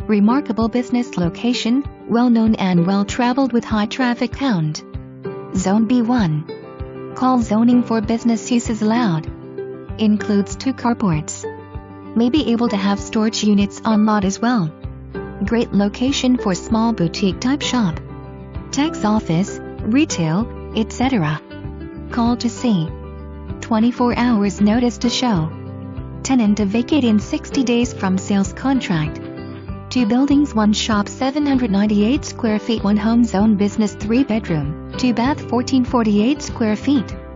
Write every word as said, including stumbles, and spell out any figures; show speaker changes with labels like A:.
A: Remarkable business location, well-known and well-traveled with high traffic count. Zone B one. Call zoning for business uses allowed. Includes two carports. May be able to have storage units on lot as well. Great location for small boutique type shop. Tax office, retail, et cetera. Call to see. twenty-four hours notice to show. Tenant to vacate in sixty days from sales contract. Two buildings, one shop, seven hundred ninety-eight square feet, one home, zone business, three bedroom, two bath, fourteen forty-eight square feet.